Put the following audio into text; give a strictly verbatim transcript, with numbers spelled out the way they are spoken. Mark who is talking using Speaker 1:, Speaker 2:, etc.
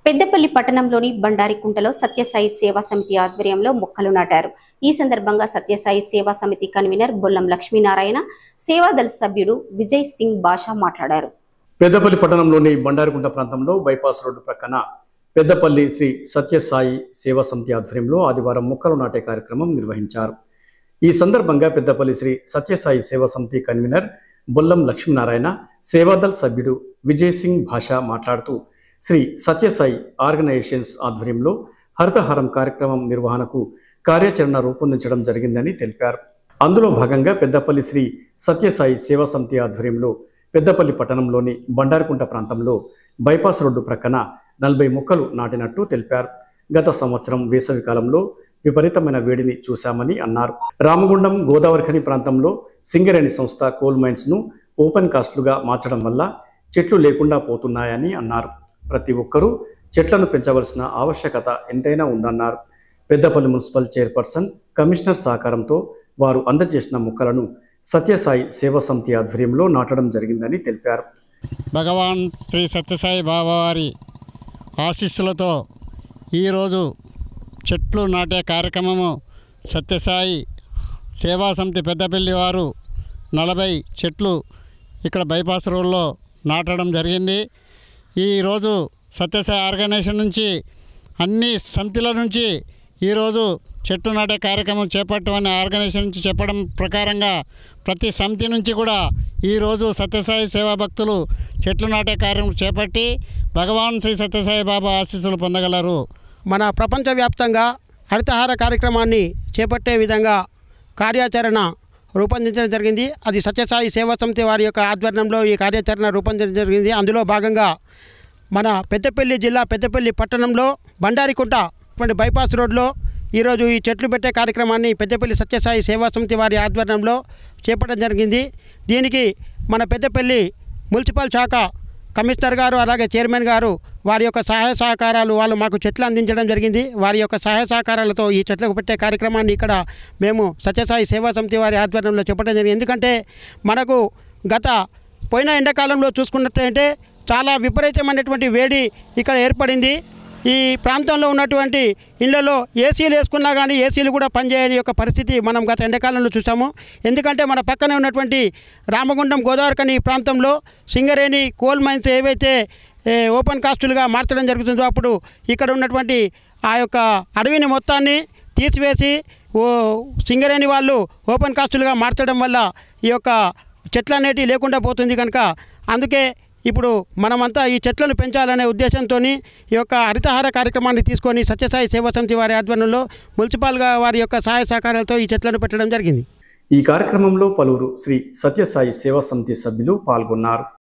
Speaker 1: పెద్దపల్లి పట్టణంలోని బండారికుంటలో సత్యసాయి సేవా సమితి ఆధ్వర్యంలో మొక్కలు నాటారు. ఈ సందర్భంగా సత్యసాయి సేవా సమితి కన్వీనర్ బొల్లం లక్ష్మీనారాయణ, సేవాదళ సభ్యుడు విజయ్ సింగ్ బాషా మాట్లాడారు.
Speaker 2: పెద్దపల్లి పట్టణంలోని బండారికుంట ప్రాంతంలో బైపాస్ రోడ్డు ప్రక్కన పెద్దపల్లి శ్రీ సత్యసాయి సేవా సమితి ఆధ్వర్యంలో ఆదివారం మొక్కలు నాటే కార్యక్రమం నిర్వహించారు. ఈ సందర్భంగా పెద్దపల్లి శ్రీ సత్యసాయి సేవా సమితి కన్వీనర్ బొల్లం లక్ష్మీనారాయణ, సేవాదళ సభ్యుడు విజయ్ సింగ్ బాషా మాట్లాడుతూ శ్రీ సత్యసాయి ఆర్గనైజేషన్స్ ఆధ్వర్యంలో హరితహారం కార్యక్రమం నిర్వహణకు కార్యాచరణ రూపొందించడం జరిగిందని తెలిపారు. అందులో భాగంగా పెద్దపల్లి శ్రీ సత్యసాయి సేవా సమితి ఆధ్వర్యంలో పెద్దపల్లి పట్టణంలోని బండారికుంట ప్రాంతంలో బైపాస్ రోడ్డు ప్రక్కన నలభై మొక్కలు నాటినట్టు తెలిపారు. గత సంవత్సరం వేసవి కాలంలో విపరీతమైన వేడిని చూశామని అన్నారు. రామగుండం గోదావరిఖని ప్రాంతంలో సింగరేణి సంస్థ కోల్ మైన్స్ ను ఓపెన్ కాస్ట్లుగా మార్చడం వల్ల చెట్లు లేకుండా పోతున్నాయని అన్నారు. ప్రతి ఒక్కరూ చెట్లను పెంచవలసిన ఆవశ్యకత ఎంతైనా ఉందన్నారు. పెద్దపల్లి మున్సిపల్ చైర్పర్సన్, కమిషనర్ సహకారంతో వారు అందజేసిన మొక్కలను సత్యసాయి సేవా సమితి ఆధ్వర్యంలో నాటడం జరిగిందని తెలిపారు.
Speaker 3: భగవాన్ శ్రీ సత్యసాయి బాబా వారి ఆశీస్సులతో ఈరోజు చెట్లు నాటే కార్యక్రమము సత్యసాయి సేవా సమితి పెద్దపల్లి వారు నలభై చెట్లు ఇక్కడ బైపాస్ రోడ్లో నాటడం జరిగింది. ఈరోజు సత్యసాయి ఆర్గనైజేషన్ నుంచి అన్ని సమితిల నుంచి ఈరోజు చెట్లు నాటే కార్యక్రమం చేపట్టమని ఆర్గనైజేషన్ నుంచి చెప్పడం ప్రకారంగా ప్రతి సమితి నుంచి కూడా ఈరోజు సత్యసాయి సేవా భక్తులు చెట్లు నాటే కార్యక్రమం చేపట్టి భగవాన్ శ్రీ సత్యసాయి బాబా ఆశీస్సులు పొందగలరు.
Speaker 4: మన ప్రపంచవ్యాప్తంగా హరితహార కార్యక్రమాన్ని చేపట్టే విధంగా కార్యాచరణ రూపొందించడం జరిగింది. అది సత్యసాయి సేవా సమితి వారి యొక్క ఆధ్వర్యంలో ఈ కార్యాచరణ రూపొందించడం జరిగింది. అందులో భాగంగా మన పెద్దపల్లి జిల్లా పెద్దపల్లి పట్టణంలో బండారికుంట బైపాస్ రోడ్లో ఈరోజు ఈ చెట్లు పెట్టే కార్యక్రమాన్ని పెద్దపల్లి సత్యసాయి సేవా సమితి వారి ఆధ్వర్యంలో చేపట్టడం జరిగింది. దీనికి మన పెద్దపల్లి మున్సిపల్ శాఖ కమిషనర్ గారు, అలాగే చైర్మన్ గారు వారి యొక్క సహాయ సహకారాలు వాళ్ళు మాకు చెట్లు అందించడం జరిగింది. వారి యొక్క సహాయ సహకారాలతో ఈ చెట్లకు పెట్టే కార్యక్రమాన్ని ఇక్కడ మేము సత్యసాయి సేవా సమితి వారి ఆధ్వర్యంలో చెప్పడం జరిగింది. ఎందుకంటే మనకు గత పోయిన ఎండాకాలంలో చూసుకున్నట్లయితే చాలా విపరీతమైనటువంటి వేడి ఇక్కడ ఏర్పడింది. ఈ ప్రాంతంలో ఉన్నటువంటి ఇళ్లలో ఏసీలు వేసుకున్నా కానీ ఏసీలు కూడా పనిచేయని యొక్క పరిస్థితి మనం గత ఎండాకాలంలో చూసాము. ఎందుకంటే మన పక్కనే ఉన్నటువంటి రామగుండం గోదావరిఖని ప్రాంతంలో సింగరేణి కోల్ మైన్స్ ఏవైతే ఓపెన్ కాస్టులుగా మార్చడం జరుగుతుందో అప్పుడు ఇక్కడ ఉన్నటువంటి ఆ యొక్క అడవిని మొత్తాన్ని తీసివేసి ఓ సింగరేణి వాళ్ళు ఓపెన్ కాస్టులుగా మార్చడం వల్ల ఈ యొక్క చెట్లు అనేటివి లేకుండా పోతుంది. కనుక అందుకే ఇప్పుడు మనమంతా ఈ చెట్లను పెంచాలనే ఉద్దేశంతో ఈ యొక్క హరితహార కార్యక్రమాన్ని తీసుకొని సత్యసాయి సేవా సమితి వారి ఆధ్వర్యంలో మున్సిపల్గా వారి యొక్క సహాయ సహకారాలతో ఈ చెట్లను పెట్టడం జరిగింది.
Speaker 2: ఈ కార్యక్రమంలో పలువురు శ్రీ సత్యసాయి సేవా సమితి సభ్యులు పాల్గొన్నారు.